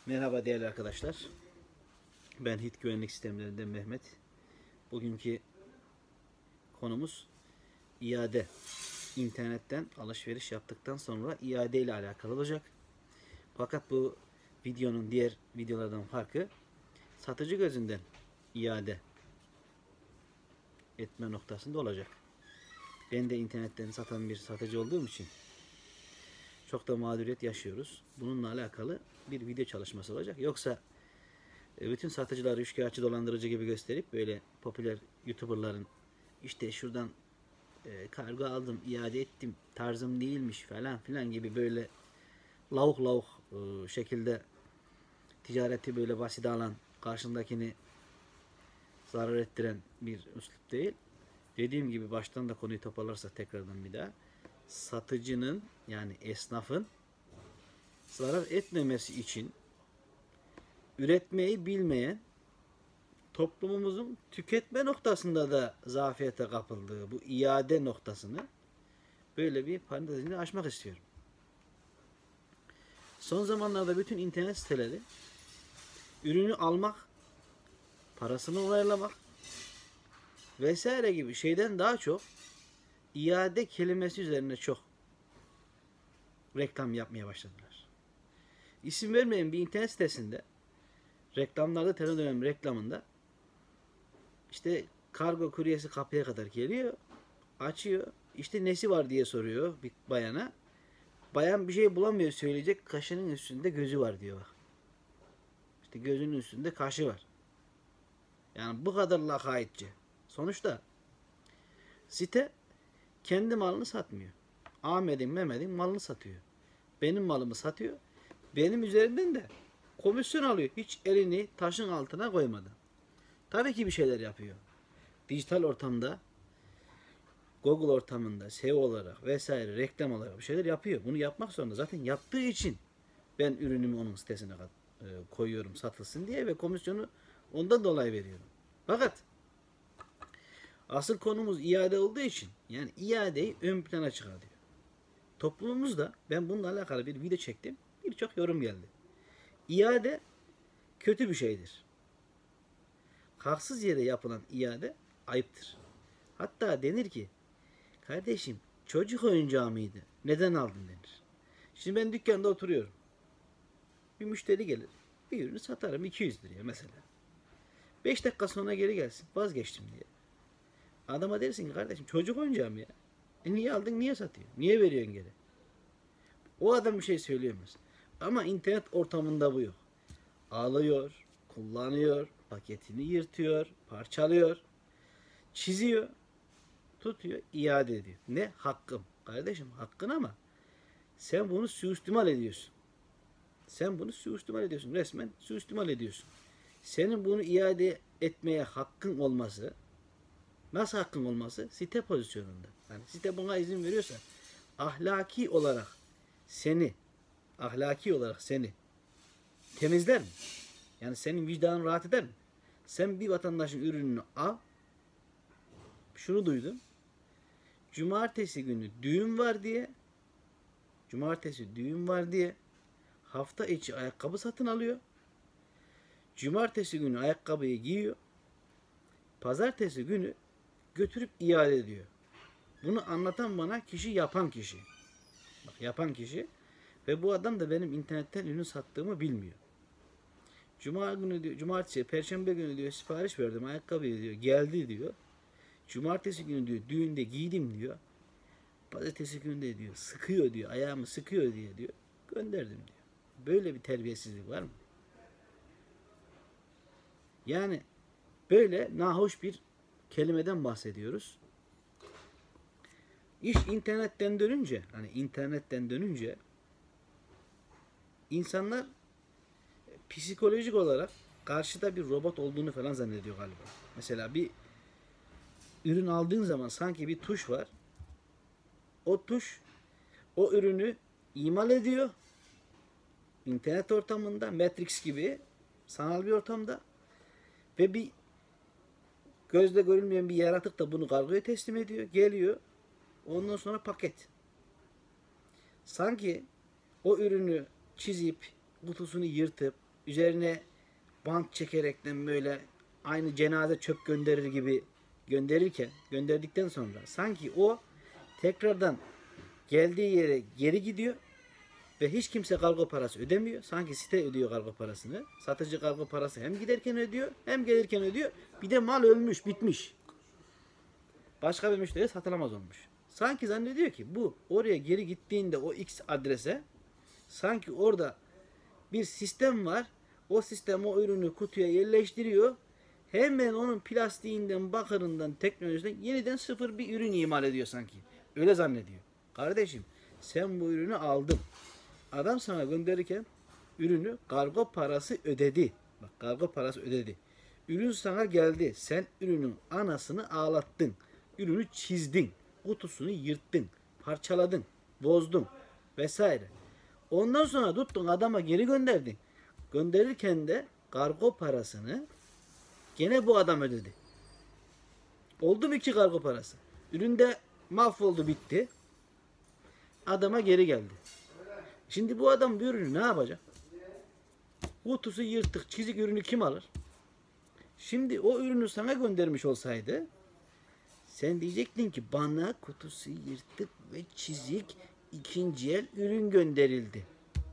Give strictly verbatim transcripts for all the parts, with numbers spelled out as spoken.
Merhaba değerli arkadaşlar. Ben H İ T Güvenlik Sistemlerinden Mehmet. Bugünkü konumuz iade. İnternetten alışveriş yaptıktan sonra iade ile alakalı olacak. Fakat bu videonun diğer videolardan farkı satıcı gözünden iade etme noktasında olacak. Ben de internetten satan bir satıcı olduğum için çok da mağduriyet yaşıyoruz. Bununla alakalı bir video çalışması olacak. Yoksa bütün satıcıları üçkağıtçı, dolandırıcı gibi gösterip böyle popüler YouTuber'ların işte şuradan e, kargo aldım, iade ettim, tarzım değilmiş falan filan gibi böyle lavuk lavuk e, şekilde ticareti böyle basit alan, karşındakini zarar ettiren bir üslup değil. Dediğim gibi baştan da konuyu toparlarsak tekrardan bir daha, satıcının yani esnafın zarar etmemesi için üretmeyi bilmeyen, toplumumuzun tüketme noktasında da zafiyete kapıldığı bu iade noktasını böyle bir parantezini açmak istiyorum. Son zamanlarda bütün internet siteleri ürünü almak, parasını onaylamak vesaire gibi şeyden daha çok iade kelimesi üzerine çok reklam yapmaya başladılar. İsim vermeyen bir internet sitesinde reklamlarda, telefon dönemi reklamında işte kargo kuryesi kapıya kadar geliyor, açıyor, işte nesi var diye soruyor bir bayana. Bayan bir şey bulamıyor söyleyecek, kaşının üstünde gözü var diyor bak. İşte gözünün üstünde kaşı var. Yani bu kadar lakaytçı. Sonuçta site kendi malını satmıyor. Ahmet'in, Mehmet'in malını satıyor. Benim malımı satıyor. Benim üzerimden de komisyon alıyor. Hiç elini taşın altına koymadan. Tabii ki bir şeyler yapıyor. Dijital ortamda, Google ortamında S E O olarak vesaire reklam olarak bir şeyler yapıyor. Bunu yapmak zorunda. Zaten yaptığı için ben ürünümü onun sitesine koyuyorum satılsın diye ve komisyonu ondan dolayı veriyorum. Fakat asıl konumuz iade olduğu için yani iadeyi ön plana çıkartıyor. Toplumumuzda ben bununla alakalı bir video çektim. Birçok yorum geldi. İade kötü bir şeydir. Haksız yere yapılan iade ayıptır. Hatta denir ki kardeşim çocuk oyuncağı mıydı? Neden aldın denir. Şimdi ben dükkanda oturuyorum. Bir müşteri gelir. Bir ürünü satarım iki yüz liraya mesela. beş dakika sonra geri gelsin. Vazgeçtim diye. Adama dersin ki kardeşim çocuk oyuncağı mı ya? E niye aldın, niye satıyor? Niye veriyorsun geri? O adam bir şey söyleyemez. Ama internet ortamında bu yok. Ağlıyor, kullanıyor, paketini yırtıyor, parçalıyor, çiziyor, tutuyor, iade ediyor. Ne? Hakkım. Kardeşim hakkın ama sen bunu suistimal ediyorsun. Sen bunu suistimal ediyorsun. Resmen suistimal ediyorsun. Senin bunu iade etmeye hakkın olması, nasıl hakkın olması? Site pozisyonunda. Yani site buna izin veriyorsa ahlaki olarak seni ahlaki olarak seni temizler mi? Yani senin vicdanın rahat eder mi? Sen bir vatandaşın ürününü al. Şunu duydum. Cumartesi günü düğün var diye Cumartesi düğün var diye hafta içi ayakkabı satın alıyor. Cumartesi günü ayakkabıyı giyiyor. Pazartesi günü götürüp iade ediyor. Bunu anlatan bana kişi yapan kişi. Bak yapan kişi ve bu adam da benim internetten ürün sattığımı bilmiyor. Cuma günü diyor, cumartesi, perşembe günü diyor sipariş verdim ayakkabıyı diyor, geldi diyor. Cumartesi günü diyor düğünde giydim diyor. Pazartesi günü de diyor sıkıyor diyor, ayağımı sıkıyor diye diyor. Gönderdim diyor. Böyle bir terbiyesizlik var mı? Yani böyle nahoş bir kelimeden bahsediyoruz. İş internetten dönünce, hani internetten dönünce insanlar psikolojik olarak karşıda bir robot olduğunu falan zannediyor galiba. Mesela bir ürün aldığın zaman sanki bir tuş var. O tuş o ürünü imal ediyor. İnternet ortamında, Matrix gibi sanal bir ortamda ve bir gözle görülmeyen bir yaratık da bunu kargoya teslim ediyor. Geliyor. Ondan sonra paket. Sanki o ürünü çizip, kutusunu yırtıp, üzerine bant çekerekten böyle aynı cenaze çöp gönderir gibi gönderirken, gönderdikten sonra sanki o tekrardan geldiği yere geri gidiyor ve hiç kimse kargo parası ödemiyor. Sanki site ödüyor kargo parasını. Satıcı kargo parası hem giderken ödüyor hem gelirken ödüyor. Bir de mal ölmüş, bitmiş. Başka bir müşteriye satılamaz olmuş. Sanki zannediyor ki bu oraya geri gittiğinde o X adrese sanki orada bir sistem var. O sistem o ürünü kutuya yerleştiriyor. Hemen onun plastiğinden, bakırından, teknolojisinden yeniden sıfır bir ürün imal ediyor sanki. Öyle zannediyor. Kardeşim sen bu ürünü aldın. Adam sana gönderirken ürünü kargo parası ödedi. Bak kargo parası ödedi. Ürün sana geldi. Sen ürünün anasını ağlattın. Ürünü çizdin. Kutusunu yırttın. Parçaladın. Bozdun. Vesaire. Ondan sonra tuttun adama geri gönderdin. Gönderirken de kargo parasını gene bu adam ödedi. Oldu mu iki kargo parası? Üründe mahvoldu bitti. Adama geri geldi. Şimdi bu adam bu ürünü ne yapacak? Kutusu yırtık, çizik ürünü kim alır? Şimdi o ürünü sana göndermiş olsaydı sen diyecektin ki bana kutusu yırtık ve çizik ikinci el ürün gönderildi.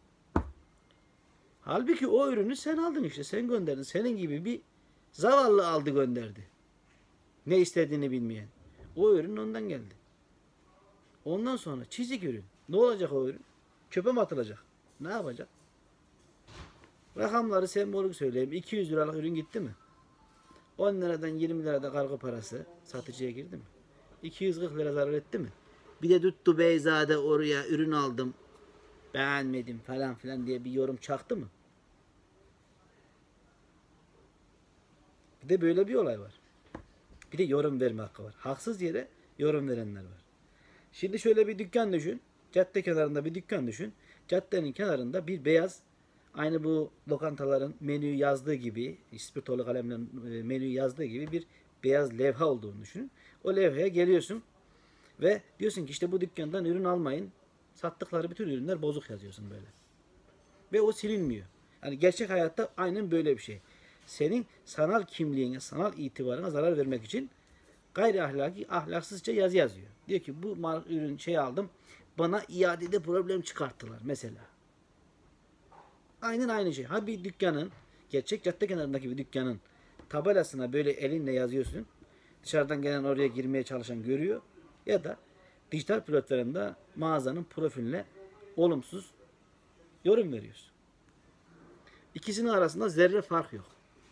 Halbuki o ürünü sen aldın işte. Sen gönderdin. Senin gibi bir zavallı aldı gönderdi. Ne istediğini bilmeyen. O ürün ondan geldi. Ondan sonra çizik ürün. Ne olacak o ürün? Çöpe mi atılacak? Ne yapacak? Rakamları sembolik söyleyeyim. iki yüz liralık ürün gitti mi? on liradan yirmi lirada kargo parası satıcıya girdi mi? iki yüz kırk lira zarar etti mi? Bir de tuttu Beyza'da oraya ürün aldım. Beğenmedim falan filan diye bir yorum çaktı mı? Bir de böyle bir olay var. Bir de yorum verme hakkı var. Haksız yere yorum verenler var. Şimdi şöyle bir dükkan düşün. Cadde kenarında bir dükkan düşün. Caddenin kenarında bir beyaz, aynı bu lokantaların menüyü yazdığı gibi, ispirtolu kalemle menüyü yazdığı gibi bir beyaz levha olduğunu düşünün. O levhaya geliyorsun ve diyorsun ki işte bu dükkandan ürün almayın. Sattıkları bütün ürünler bozuk yazıyorsun böyle. Ve o silinmiyor. Yani gerçek hayatta aynen böyle bir şey. Senin sanal kimliğine, sanal itibarına zarar vermek için gayri ahlaki, ahlaksızca yazı yazıyor. Diyor ki bu mal, ürün şey aldım, bana iadede problem çıkarttılar mesela. Aynen aynı şey. Ha bir dükkanın, gerçek cadde kenarındaki bir dükkanın tabelasına böyle elinle yazıyorsun. Dışarıdan gelen oraya girmeye çalışan görüyor. Ya da dijital platformda mağazanın profiline olumsuz yorum veriyorsun. İkisinin arasında zerre fark yok.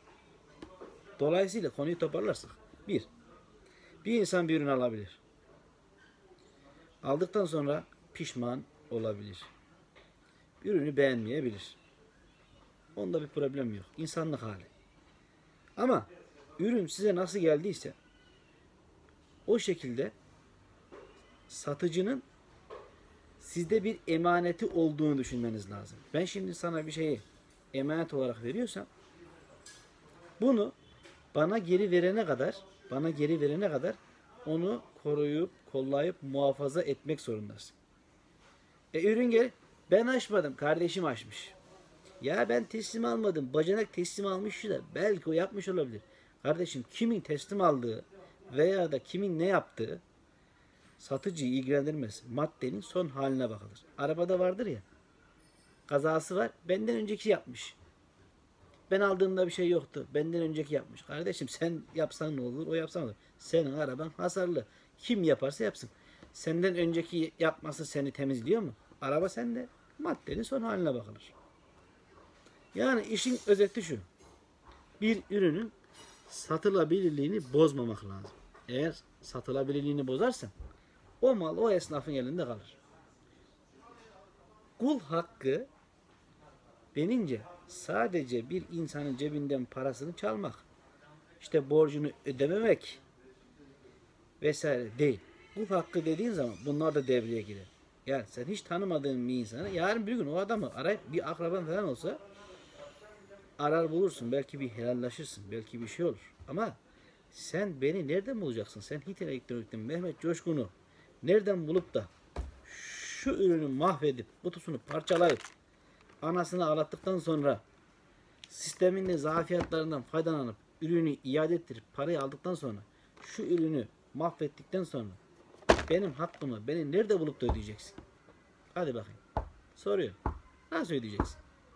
Dolayısıyla konuyu toparlarsak. Bir, bir insan bir ürün alabilir. Aldıktan sonra pişman olabilir. Ürünü beğenmeyebilir. Onda bir problem yok. İnsanlık hali. Ama ürün size nasıl geldiyse o şekilde satıcının sizde bir emaneti olduğunu düşünmeniz lazım. Ben şimdi sana bir şeyi emanet olarak veriyorsam bunu bana geri verene kadar bana geri verene kadar onu koruyup, kollayıp, muhafaza etmek zorundasın. E ürün gel, ben açmadım, kardeşim açmış. Ya ben teslim almadım, bacanak teslim almış da belki o yapmış olabilir. Kardeşim kimin teslim aldığı veya da kimin ne yaptığı satıcıyı ilgilendirmez. Maddenin son haline bakılır. Arabada vardır ya, kazası var, benden önceki yapmış. Ben aldığımda bir şey yoktu. Benden önceki yapmış. Kardeşim sen yapsan ne olur, o yapsan ne olur. Senin araban hasarlı. Kim yaparsa yapsın. Senden önceki yapması seni temizliyor mu? Araba sende. Maddenin son haline bakılır. Yani işin özeti şu. Bir ürünün satılabilirliğini bozmamak lazım. Eğer satılabilirliğini bozarsan o mal o esnafın elinde kalır. Kul hakkı denince sadece bir insanın cebinden parasını çalmak, işte borcunu ödememek vesaire değil. Kul hakkı dediğin zaman bunlar da devreye girer. Yani sen hiç tanımadığın bir insanı yarın bir gün o adamı arayıp bir akraban falan olsa arar bulursun. Belki bir helallaşırsın. Belki bir şey olur. Ama sen beni nereden bulacaksın? Sen Hit Elektronik'ten Mehmet Coşkun'u nereden bulup da şu ürünü mahvedip kutusunu parçalayıp anasını ağlattıktan sonra sistemin de zafiyetlerinden faydalanıp ürünü iade ettirip parayı aldıktan sonra şu ürünü mahvettikten sonra benim hakkımı beni nerede bulup da ödeyeceksin? Hadi bakayım. Soruyorum. Nasıl ödeyeceksin?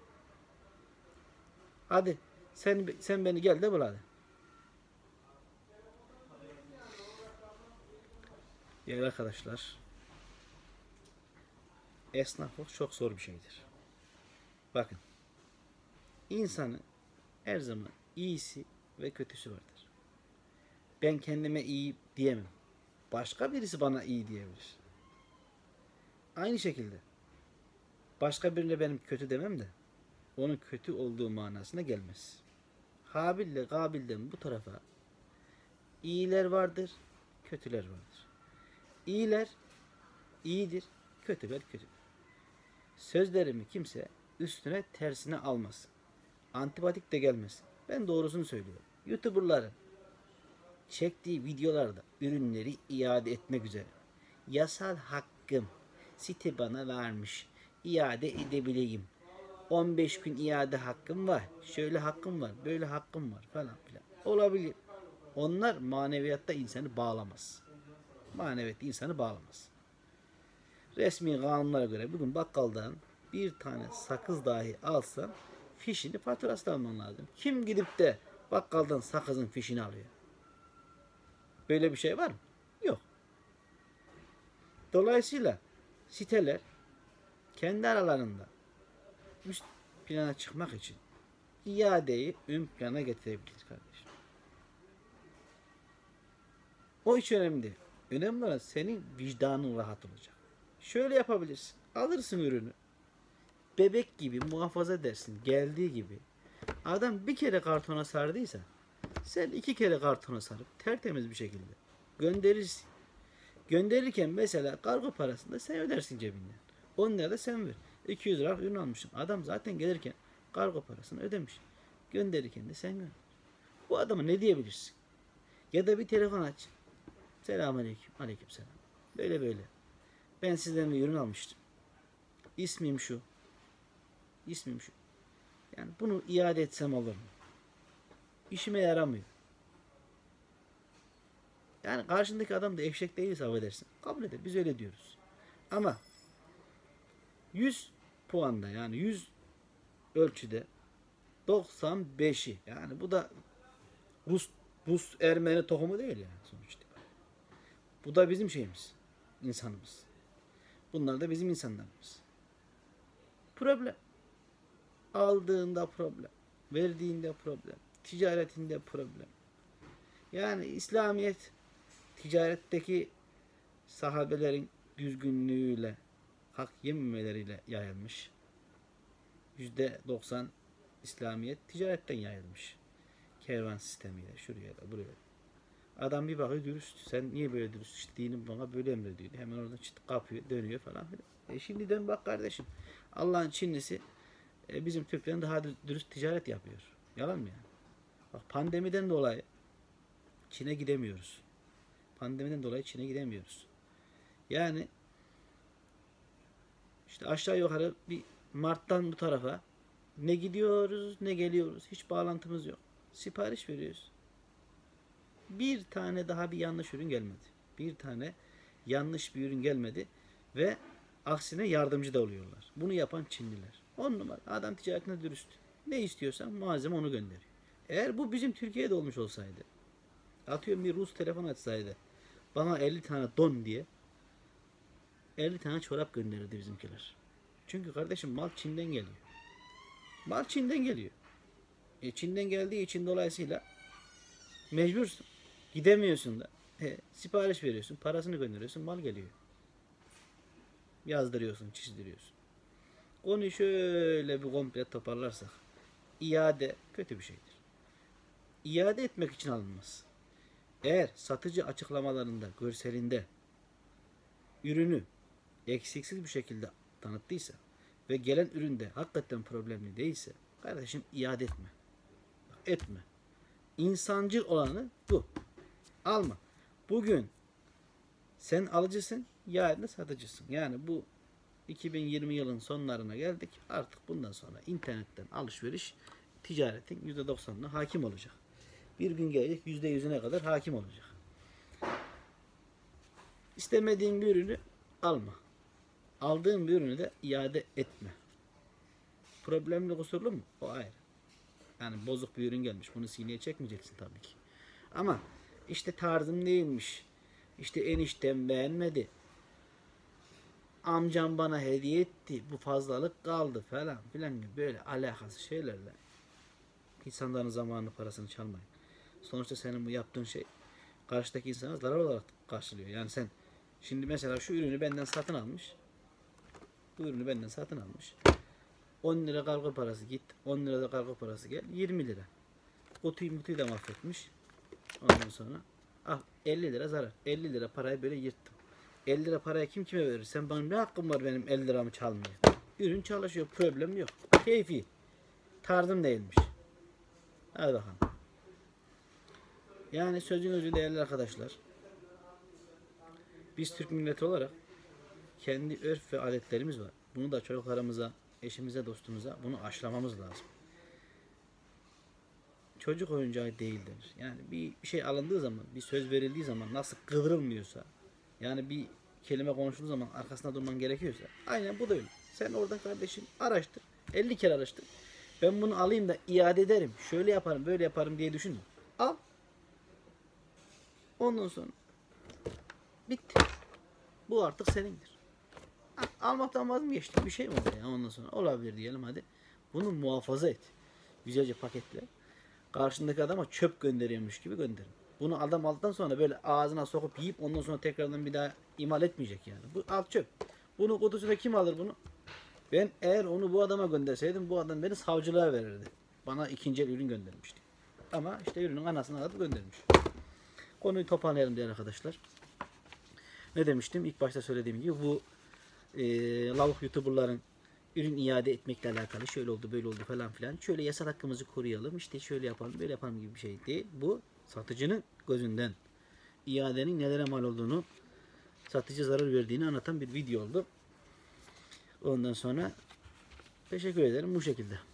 Hadi sen sen beni gel de bul hadi. Değerli arkadaşlar, esnaflık çok zor bir şeydir. Bakın, insanın her zaman iyisi ve kötüsü vardır. Ben kendime iyi diyemem. Başka birisi bana iyi diyebilir. Aynı şekilde başka birine benim kötü demem de onun kötü olduğu manasına gelmez. Habil ile Kabil'den bu tarafa iyiler vardır, kötüler vardır. İyiler iyidir, kötüler kötüdür. Sözlerimi kimse üstüne tersine almasın. Antipatik de gelmesin. Ben doğrusunu söylüyorum. YouTuber'ların çektiği videolarda ürünleri iade etmek üzere. Yasal hakkım site bana vermiş. İade edebileyim. on beş gün iade hakkım var. Şöyle hakkım var. Böyle hakkım var falan filan. Olabilir. Onlar maneviyatta insanı bağlamaz. Maneviyat insanı bağlamaz. Resmi kanunlara göre bugün bakkaldan bir tane sakız dahi alsan fişini, faturasını alman lazım. Kim gidip de bakkaldan sakızın fişini alıyor? Böyle bir şey var mı? Yok. Dolayısıyla siteler kendi aralarında üst plana çıkmak için iadeyi ön plana getirebilir kardeşim. O hiç önemli değil. Önemli olan senin vicdanın rahat olacak. Şöyle yapabilirsin. Alırsın ürünü. Bebek gibi muhafaza edersin. Geldiği gibi. Adam bir kere kartona sardıysa sen iki kere kartona sarıp tertemiz bir şekilde gönderirsin. Gönderirken mesela kargo parasını da sen ödersin cebinden. on lira da sen ver. iki yüz lira ürün almışsın. Adam zaten gelirken kargo parasını ödemiş. Gönderirken de sen gönder. Bu adama ne diyebilirsin? Ya da bir telefon aç. Selamünaleyküm. Aleykümselam. Böyle böyle. Ben sizden bir ürün almıştım. İsmim şu. İsmim şu. Yani bunu iade etsem olur mu? İşime yaramıyor. Yani karşındaki adam da eşek değilse affedersin. Kabul eder. Biz öyle diyoruz. Ama yüz puanda yani yüz ölçüde doksan beşi yani bu da Rus Rus Ermeni tohumu değil yani sonuçta. Bu da bizim şeyimiz. İnsanımız. Bunlar da bizim insanlarımız. Problem. Aldığında problem. Verdiğinde problem. Ticaretinde problem. Yani İslamiyet ticaretteki sahabelerin düzgünlüğüyle, hak yememeleriyle yayılmış. Yüzde doksan İslamiyet ticaretten yayılmış. Kervan sistemiyle, şuraya da buraya da. Adam bir bakıyor dürüst. Sen niye böyle dürüst? İşte dinim bana böyle emrediyor. Hemen oradan çıt kapıyor, dönüyor falan filan. E şimdi dön bak kardeşim. Allah'ın Çinlisi e, bizim Türklerin daha dürüst ticaret yapıyor. Yalan mı yani? Bak pandemiden dolayı Çin'e gidemiyoruz. Pandemiden dolayı Çin'e gidemiyoruz. Yani işte aşağı yukarı bir Mart'tan bu tarafa ne gidiyoruz ne geliyoruz. Hiç bağlantımız yok. Sipariş veriyoruz. Bir tane daha bir yanlış ürün gelmedi. Bir tane yanlış bir ürün gelmedi ve aksine yardımcı da oluyorlar. Bunu yapan Çinliler. On numara. Adam ticaretine dürüst. Ne istiyorsan malzeme onu gönderiyor. Eğer bu bizim Türkiye'de olmuş olsaydı, atıyorum bir Rus telefon açsaydı, bana elli tane don diye elli tane çorap gönderirdi bizimkiler. Çünkü kardeşim mal Çin'den geliyor. Mal Çin'den geliyor. E Çin'den geldiği için dolayısıyla mecbursun. Gidemiyorsun da. E, sipariş veriyorsun. Parasını gönderiyorsun. Mal geliyor. Yazdırıyorsun. Çizdiriyorsun. Onu şöyle bir komple toparlarsak. İade kötü bir şeydir. İade etmek için alınmaz. Eğer satıcı açıklamalarında, görselinde ürünü eksiksiz bir şekilde tanıttıysa ve gelen üründe hakikaten problemli değilse kardeşim iade etme. Etme. İnsancıl olanı bu. Alma. Bugün sen alıcısın, yarın da satıcısın. Yani bu iki bin yirmi yılın sonlarına geldik. Artık bundan sonra internetten alışveriş ticaretin yüzde doksanına hakim olacak. Bir gün gelecek yüzde yüzüne kadar hakim olacak. İstemediğin bir ürünü alma. Aldığın bir ürünü de iade etme. Problemli, kusurlu mu? O ayrı. Yani bozuk bir ürün gelmiş. Bunu sineye çekmeyeceksin tabii ki. Ama işte tarzım değilmiş. İşte eniştem beğenmedi. Amcam bana hediye etti. Bu fazlalık kaldı falan filan gibi böyle alakasız şeylerle insanların zamanını, parasını çalmayın. Sonuçta senin bu yaptığın şey karşıdaki insana zarar olarak karşılıyor. Yani sen şimdi mesela şu ürünü benden satın almış. Bu ürünü benden satın almış. on lira kargo parası git. on lira da kargo parası gel. yirmi lira. Kutuyu mutuyu da mahvetmiş. Ondan sonra ah elli lira zarar. elli lira parayı böyle yırttım. elli lira parayı kim kime verir? Sen bana ne hakkım var benim elli liramı çalmaya? Ürün çalışıyor. Problem yok. Keyfi. Tarzım değilmiş. Hadi bakalım. Yani sözün özü değerli arkadaşlar. Biz Türk milleti olarak kendi örf ve adetlerimiz var. Bunu da çocuklarımıza, eşimize, dostumuza bunu aşılamamız lazım. Çocuk oyuncağı değil denir. Yani bir şey alındığı zaman, bir söz verildiği zaman nasıl kıvrılmıyorsa, yani bir kelime konuşulduğu zaman arkasında durman gerekiyorsa, aynen bu da öyle. Sen orada kardeşim araştır, elli kere araştır. Ben bunu alayım da iade ederim, şöyle yaparım, böyle yaparım diye düşünme. Al. Ondan sonra bitti. Bu artık senindir. Almaktan vazgeçtik. Bir şey mi oldu ya ondan sonra? Olabilir diyelim hadi. Bunu muhafaza et. Güzelce paketle. Karşındaki adama çöp gönderiyormuş gibi gönderin. Bunu adam aldıktan sonra böyle ağzına sokup yiyip ondan sonra tekrardan bir daha imal etmeyecek yani. Bu alt çöp. Bunu kutusuna kim alır bunu? Ben eğer onu bu adama gönderseydim bu adam beni savcılığa verirdi. Bana ikinci el ürün göndermişti. Ama işte ürünün anasını alıp göndermiş. Konuyu toparlayalım diye arkadaşlar. Ne demiştim? İlk başta söylediğim gibi bu e, lavuk youtuberların ürün iade etmekle alakalı şöyle oldu böyle oldu falan filan. Şöyle yasal hakkımızı koruyalım. İşte şöyle yapalım böyle yapalım gibi bir şey değil. Bu satıcının gözünden iadenin nelere mal olduğunu, satıcı zarar verdiğini anlatan bir video oldu. Ondan sonra teşekkür ederim bu şekilde.